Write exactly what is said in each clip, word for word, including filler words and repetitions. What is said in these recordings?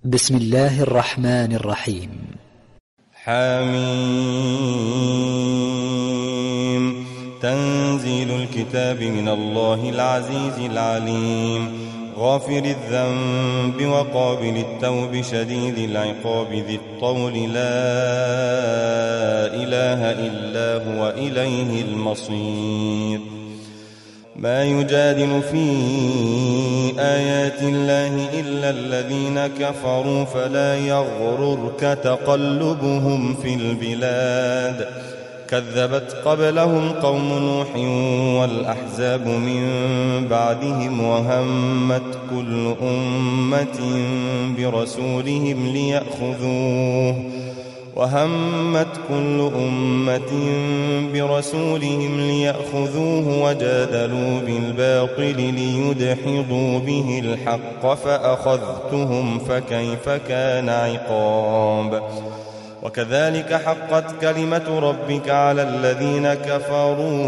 بسم الله الرحمن الرحيم. حميم. تنزيل الكتاب من الله العزيز العليم، غافر الذنب وقابل التوب شديد العقاب ذي الطول، لا إله إلا هو إليه المصير. ما يجادل في آيات الله إلا الذين كفروا، فلا يغررك تقلبهم في البلاد. كذبت قبلهم قوم نوح والأحزاب من بعدهم، وهمت كل أمة برسولهم ليأخذوه وهمت كل أمة برسولهم ليأخذوه وجادلوا بالباطل ليدحضوا به الحق، فأخذتهم فكيف كان عقاب. وكذلك حقت كلمة ربك على الذين كفروا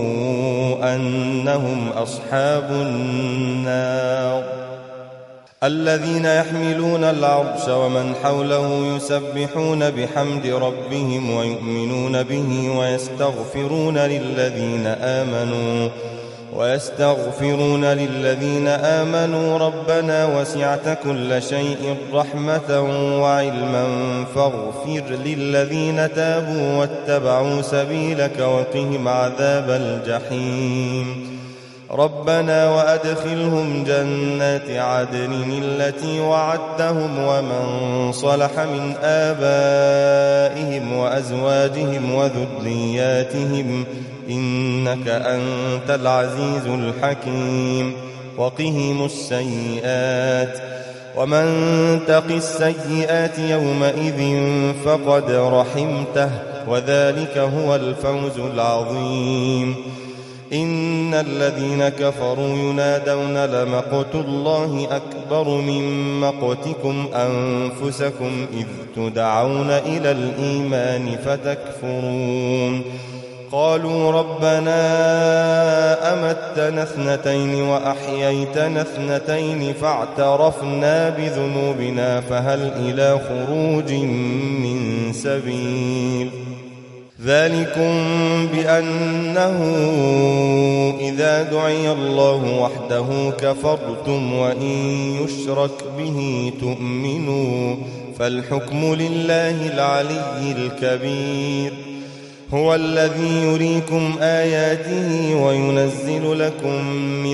أنهم أصحاب النار. الذين يحملون العرش ومن حوله يسبحون بحمد ربهم ويؤمنون به ويستغفرون للذين آمنوا ويستغفرون للذين آمنوا ربنا وسعت كل شيء رحمة وعلما فاغفر للذين تابوا واتبعوا سبيلك وقهم عذاب الجحيم. ربنا وأدخلهم جنات عدن التي وعدتهم ومن صلح من آبائهم وأزواجهم وذرياتهم إنك أنت العزيز الحكيم. وقهم السيئات ومن تق السيئات يومئذ فقد رحمته وذلك هو الفوز العظيم. إن الذين كفروا ينادون لمقت الله أكبر من مقتكم أنفسكم إذ تدعون إلى الإيمان فتكفرون. قالوا ربنا أمتنا اثنتين وأحييتنا اثنتين فاعترفنا بذنوبنا فهل إلى خروج من سبيل. ذلكم بأنه إذا دعي الله وحده كفرتم وإن يشرك به تؤمنوا، فالحكم لله العلي الكبير. هو الذي يريكم آياته وينزل لكم من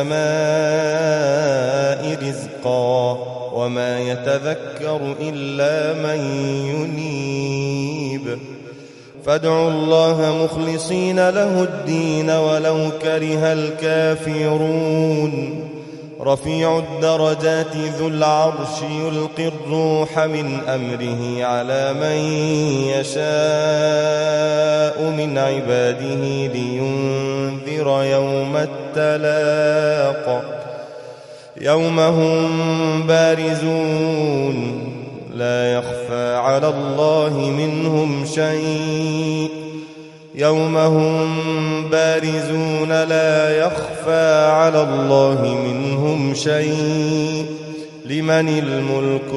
السماء رزقا وما يتذكر إلا من ينيب. فادعوا الله مخلصين له الدين ولو كره الكافرون. رفيع الدرجات ذو العرش يلقي الروح من أمره على من يشاء من عباده لينذر يوم التلاق. يوم هم بارزون لا يخفى على الله منهم شيء. يوم هم بارزون لا يخفى على الله منهم شيء. لمن الملك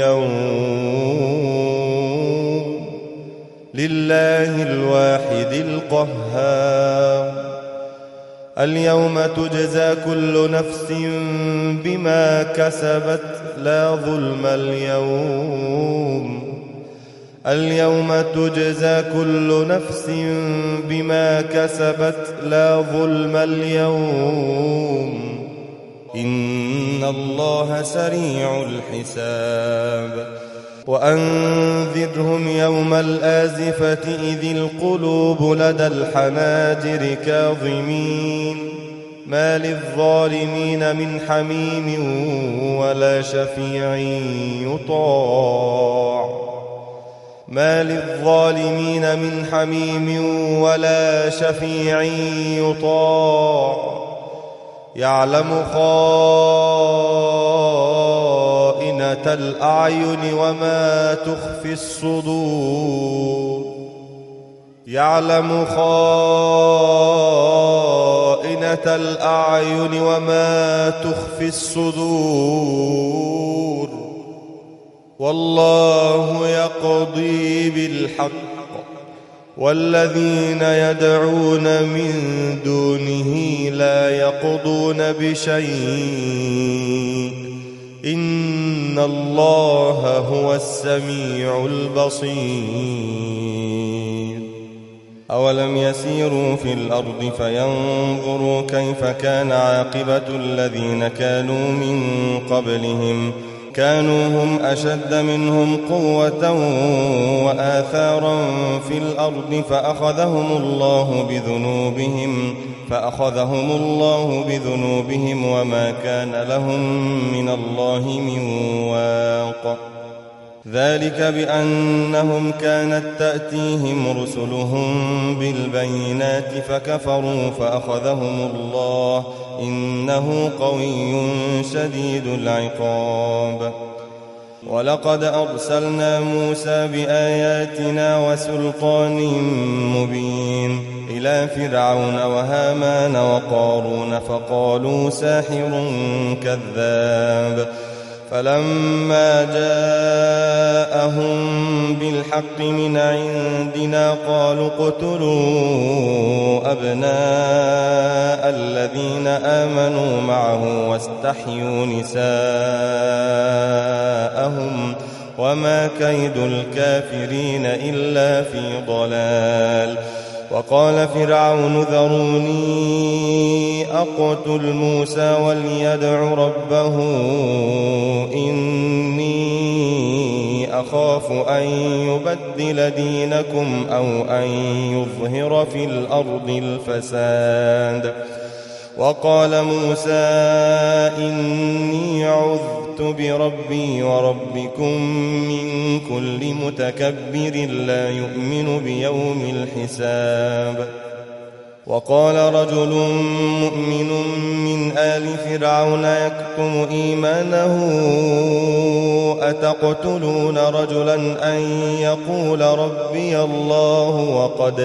اليوم؟ لله الواحد القهار. اليوم تجزى كل نفس بما كسبت لا ظلم اليوم. اليوم تجزى كل نفس بما كسبت لا ظلم اليوم. إن الله سريع الحساب. وأنذرهم يوم الآزفة إذ القلوب لدى الحناجر كاظمين ما للظالمين من حميم ولا شفيع يطاع. ما للظالمين من حميم ولا شفيع يطاع. يعلم خائنة الأعين وما تخفي الصدور. يعلم خائنة الأعين وما تخفي الصدور. والله يقضي بالحق والذين يدعون من دونه لا يقضون بشيء إن الله هو السميع البصير. أولم يسيروا في الأرض فينظروا كيف كان عاقبة الذين كانوا من قبلهم كانوا هم أشد منهم قوة وآثارا في الأرض فأخذهم الله بذنوبهم فأخذهم الله بذنوبهم وما كان لهم من الله من واق. ذلك بأنهم كانت تأتيهم رسلهم بالبينات فكفروا فأخذهم الله إنه قوي شديد العقاب. ولقد أرسلنا موسى بآياتنا وسلطان مبين إلى فرعون وهامان وقارون فقالوا ساحر كذاب. فلما جاءهم بالحق من عندنا قالوا اقتلوا أبناء الذين آمنوا معه واستحيوا نساءهم وما كيد الكافرين إلا في ضلال. وقال فرعون ذروني أقتل موسى وليدع ربه إني أخاف أن يبدل دينكم أو أن يظهر في الأرض الفساد. وقال موسى إني عذت بربي وربكم من كل متكبر لا يؤمن بيوم الحساب. وقال رجل مؤمن من آل فرعون يكتم إيمانه أتقتلون رجلا أن يقول ربي الله وقد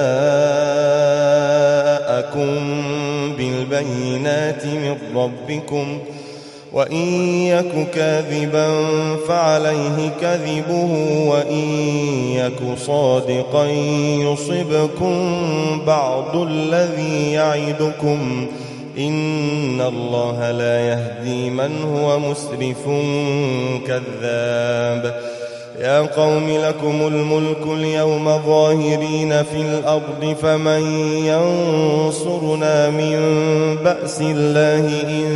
جاءكم بالبينات من ربكم وإن يك كاذبا فعليه كذبه وإن يك صادقا يصبكم بعض الذي يعدكم إن الله لا يهدي من هو مسرف كذاب. يا قوم لكم الملك اليوم ظاهرين في الأرض فمن ينصرنا من بأس الله إن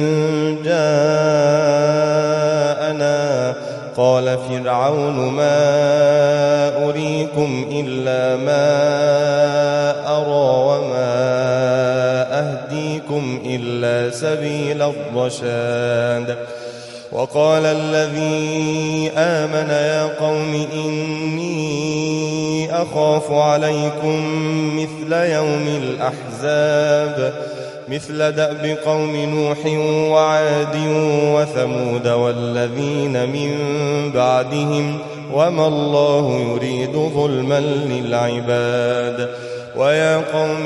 جاءنا. قال فرعون ما أريكم إلا ما أرى وما أهديكم إلا سبيل الرشاد. وقال الذي آمن يا قوم إني أخاف عليكم مثل يوم الأحزاب مثل دأب قوم نوح وعاد وثمود والذين من بعدهم وما الله يريد ظلما للعباد. ويا قوم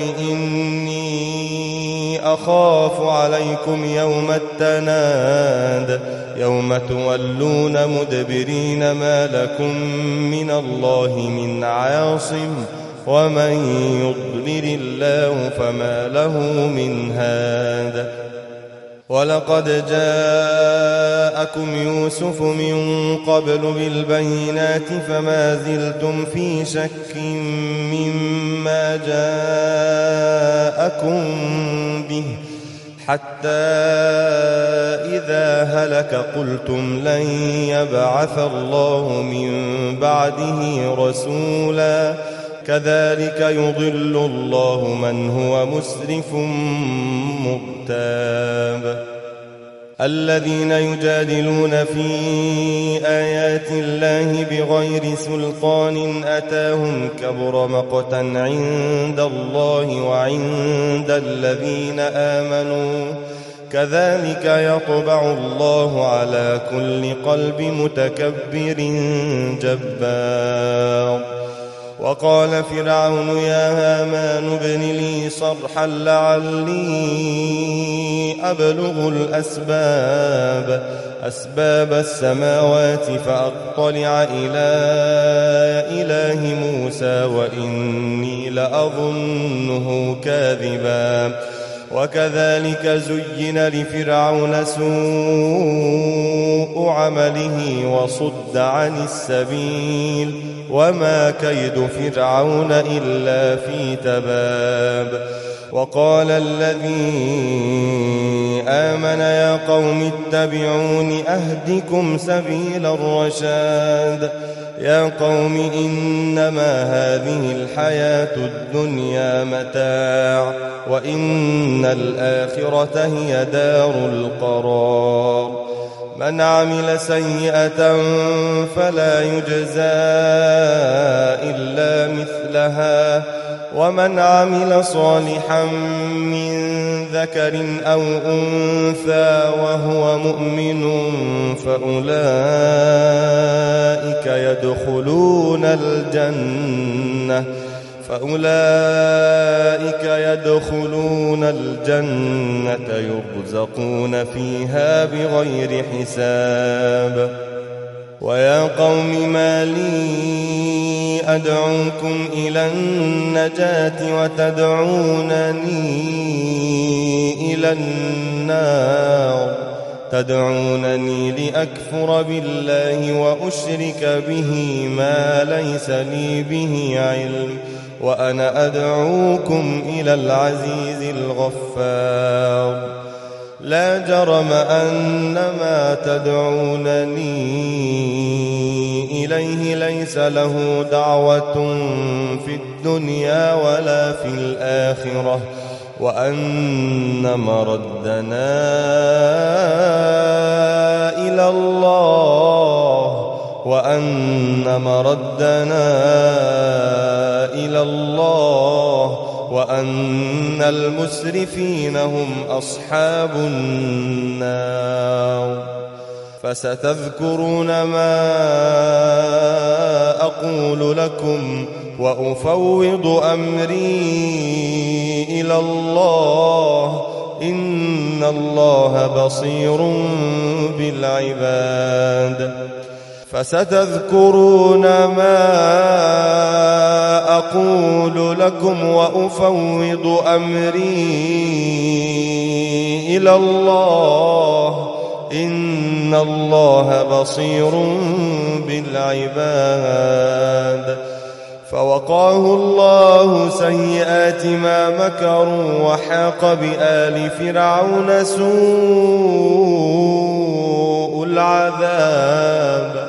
إني أخاف عليكم يوم التناد يوم تولون مدبرين ما لكم من الله من عاصم ومن يضلل الله فما له من هاد. ولقد جاءكم يوسف من قبل بالبينات فما زلتم في شك مما جاءكم به حتى إذا هلك قلتم لن يبعث الله من بعده رسولا كذلك يضل الله من هو مسرف مرتاب. الذين يجادلون في آيات الله بغير سلطان أتاهم كبر مقتا عند الله وعند الذين آمنوا كذلك يطبع الله على كل قلب متكبر جبار. وقال فرعون يا هامان ابن لي صرحا لعلي أبلغ الأسباب أسباب السماوات فأطلع إلى إله موسى وإني لأظنه كاذبا وكذلك زين لفرعون سوء عمله وصد عن السبيل وما كيد فرعون إلا في تباب. وقال الذي آمن يا قوم اتبعون أهدكم سبيل الرشاد. يا قوم إنما هذه الحياة الدنيا متاع وإن الآخرة هي دار القرار. من عمل سيئة فلا يجزى إلا مثلها ومن عمل صالحا من ذكر أو أنثى وهو مؤمن فأولئك يدخلون الجنة فأولئك يدخلون الجنة يرزقون فيها بغير حساب. ويا قوم ما لي أدعوكم إلى النجاة وتدعونني إلى النار تدعونني لأكفر بالله وأشرك به ما ليس لي به علم وأنا أدعوكم إلى العزيز الغفار. لا جرم أن ما تدعونني إليه ليس له دعوة في الدنيا ولا في الآخرة وأن مردنا إلى الله وأن مردنا إلى الله وأن المسرفين هم أصحاب النار. فستذكرون ما أقول لكم وأفوض أمري إلى الله إن الله بصير بالعباد. فستذكرون ما أقول لكم وأفوض أمري إلى الله إن الله بصير بالعباد. فوقاه الله سيئات ما مكروا وحاق بآل فرعون سوء العذاب.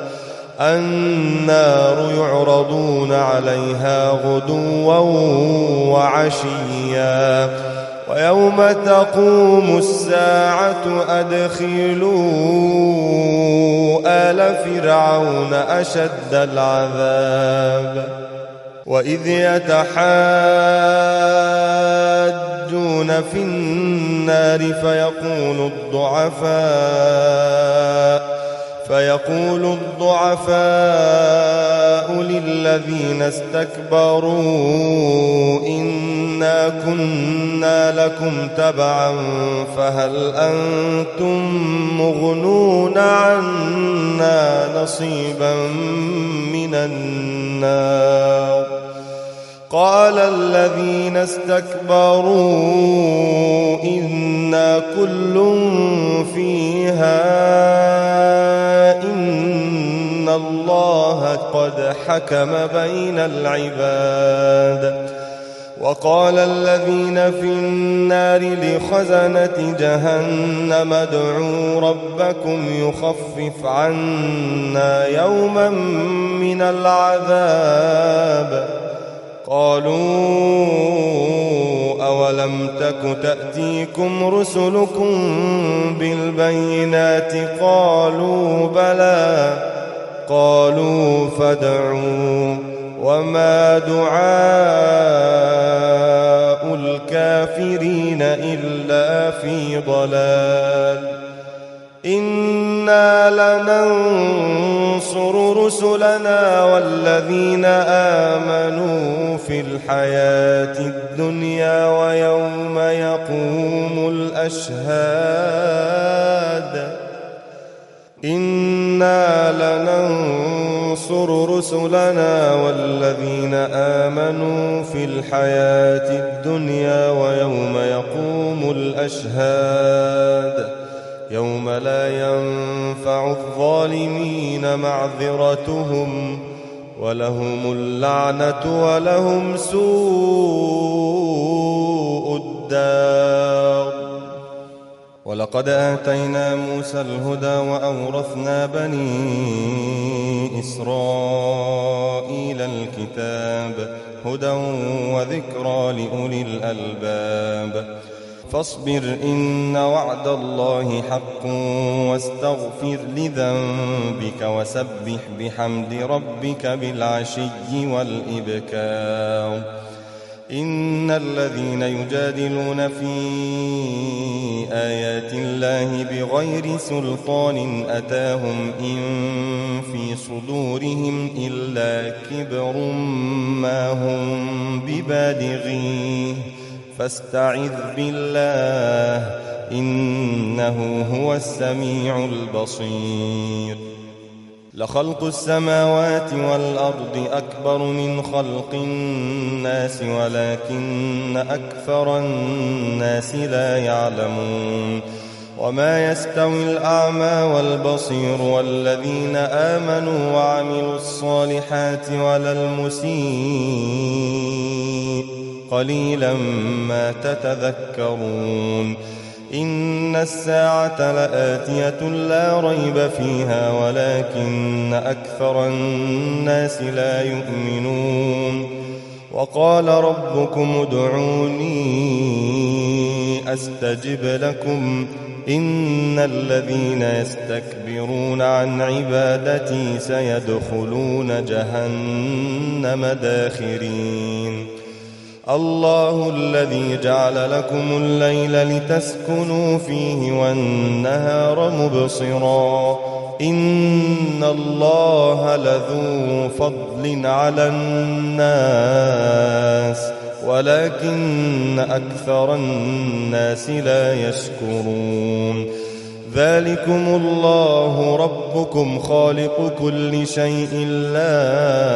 النار يعرضون عليها غدوا وعشيا ويوم تقوم الساعة أدخلوا آل فرعون أشد العذاب. وإذ يتحاجون في النار فيقول الضعفاء فيقول الضعفاء للذين استكبروا إنا كنا لكم تبعا فهل أنتم مغنون عنا نصيبا من النار. قال الذين استكبروا إنا كل فيها إن الله قد حكم بين العباد. وقال الذين في النار لخزنة جهنم ادعوا ربكم يخفف عنا يوما من العذاب. قالوا أولم تك تأتيكم رسلكم بالبينات قالوا بلى قالوا فادعوا وما دعاء الكافرين إلا في ضلال. إنا لننصر رسلنا والذين آمنوا في الحياة الدنيا ويوم يقوم الأشهاد. إنا لننصر رسلنا والذين آمنوا في الحياة الدنيا ويوم يقوم الأشهاد يوم لا ينفع الظالمين معذرتهم ولهم اللعنة ولهم سوء الدار. ولقد آتينا موسى الهدى وأورثنا بني إسرائيل الكتاب هدى وذكرى لأولي الألباب. فاصبر إن وعد الله حق واستغفر لذنبك وسبح بحمد ربك بالعشي والإبكار. إن الذين يجادلون في آيات الله بغير سلطان أتاهم إن في صدورهم إلا كبر ما هم ببالغيه فاستعذ بالله إنه هو السميع البصير. لخلق السماوات والأرض أكبر من خلق الناس ولكن أكثر الناس لا يعلمون. وما يستوي الأعمى والبصير والذين آمنوا وعملوا الصالحات ولا المسيء قليلا ما تتذكرون. إن الساعة لآتية لا ريب فيها ولكن أكثر الناس لا يؤمنون. وقال ربكم ادعوني أستجب لكم إن الذين يستكبرون عن عبادتي سيدخلون جهنم داخرين. الله الذي جعل لكم الليل لتسكنوا فيه والنهار مبصرا إن الله لذو فضل على الناس ولكن أكثر الناس لا يشكرون. ذلكم الله ربكم خالق كل شيء لا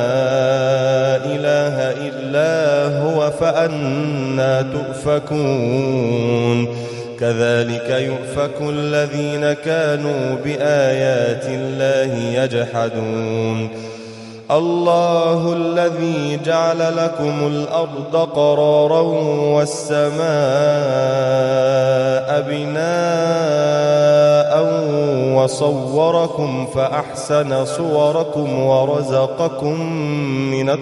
إله إلا هو فأنى تؤفكون. كذلك يؤفك الذين كانوا بآيات الله يجحدون. الله الذي جعل لكم الأرض قرارا والسماء بناء وصوركم فأحسن صوركم ورزقكم من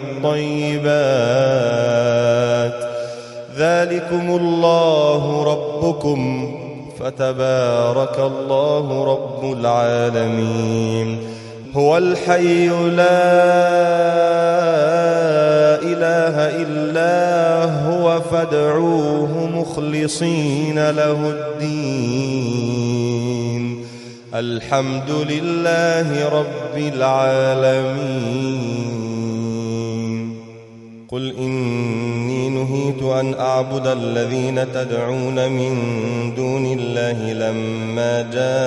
الطيبات. ذلكم الله ربكم فتبارك الله رب العالمين. هو الحي لا إله إلا هو فادعوه مخلصين له الدين. الحمد لله رب العالمين. قل إني نهيت أن أعبد الذين تدعون من دون الله لما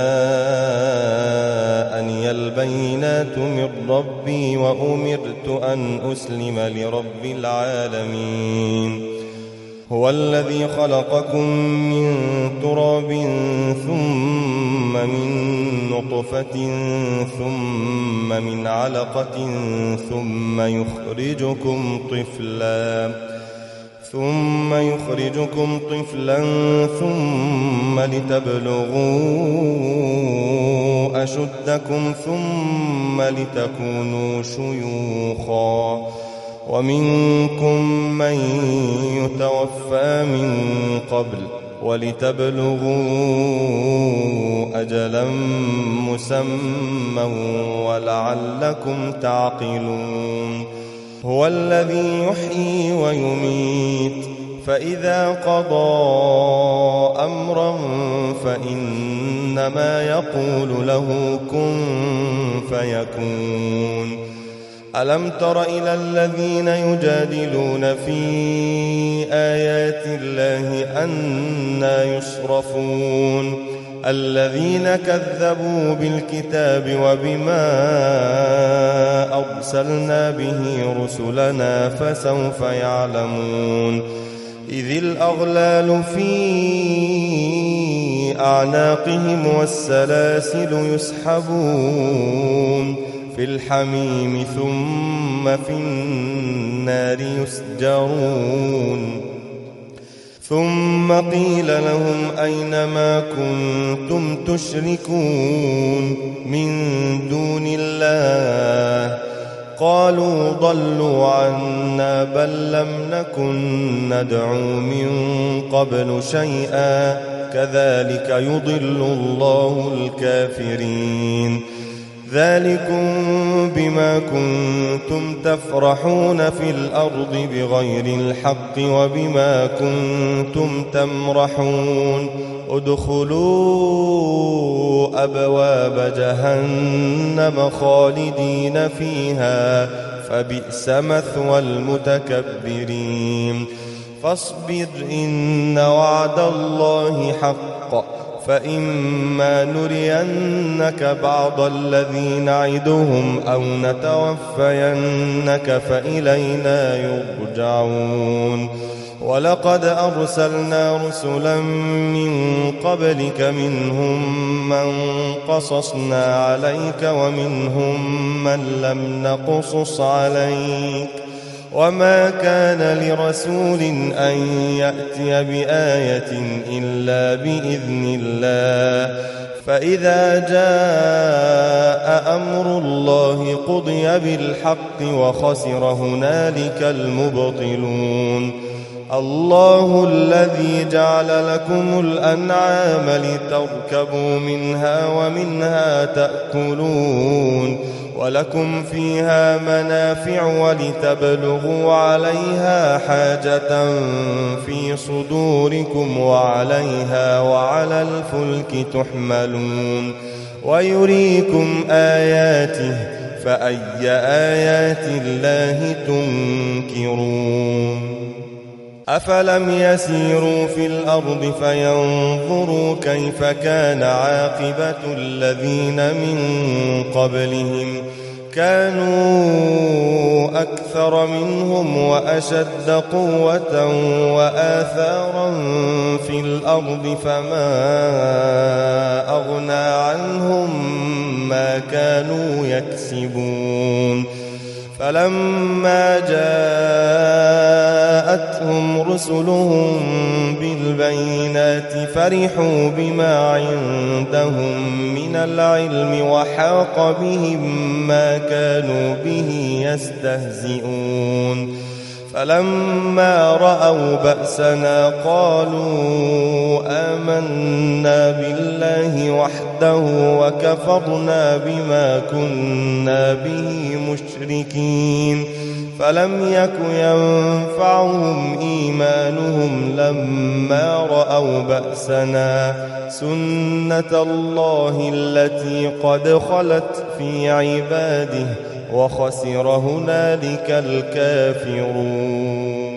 جاءني البينات من ربي وأمرت أن أسلم لرب العالمين. هو الذي خلقكم من تراب ثم من نطفة ثم من علقة ثم يخرجكم طفلا ثم يخرجكم طفلا ثم لتبلغوا أشدكم ثم لتكونوا شيوخا ومنكم من يتوفى من قبل ولتبلغوا أجلا مسمى ولعلكم تعقلون. هو الذي يحيي ويميت فإذا قضى أمرا فإنما يقول له كن فيكون. ألم تر إلى الذين يجادلون في آيات الله أنى يصرفون الذين كذبوا بالكتاب وبما أرسلنا به رسلنا فسوف يعلمون إذ الأغلال في أعناقهم والسلاسل يسحبون في الحميم ثم في النار يسجرون ثم قيل لهم أين ما كنتم تشركون من دون الله قالوا ضلوا عنا بل لم نكن ندعو من قبل شيئا كذلك يضل الله الكافرين ذلكم بما كنتم تفرحون في الأرض بغير الحق وبما كنتم تمرحون ادخلوا أبواب جهنم خالدين فيها فبئس مثوى المتكبرين فاصبر إن وعد الله حق فإما نرينك بعض الذي نعدهم أو نتوفينك فإلينا يرجعون ولقد أرسلنا رسلا من قبلك منهم من قصصنا عليك ومنهم من لم نقصص عليك وما كان لرسول أن يأتي بآية إلا بإذن الله فإذا جاء أمر الله قضي بالحق وخسر هنالك المبطلون الله الذي جعل لكم الأنعام لتركبوا منها ومنها تأكلون ولكم فيها منافع ولتبلغوا عليها حاجة في صدوركم وعليها وعلى الفلك تحملون ويريكم آياته فأي آيات الله تنكرون أفلم يسيروا في الأرض فينظروا كيف كان عاقبة الذين من قبلهم كانوا أكثر منهم وأشد قوة وآثارا في الأرض فما أغنى عنهم ما كانوا يكسبون فلما جاءتهم رسلهم بالبينات فرحوا بما عندهم من العلم وحاق بهم ما كانوا به يستهزئون فلما رأوا بأسنا قالوا آمنا بالله وحده وكفرنا بما كنا به مشركين فلم يك ينفعهم إيمانهم لما رأوا بأسنا سنة الله التي قد خلت في عباده وخسر هنالك الكافرون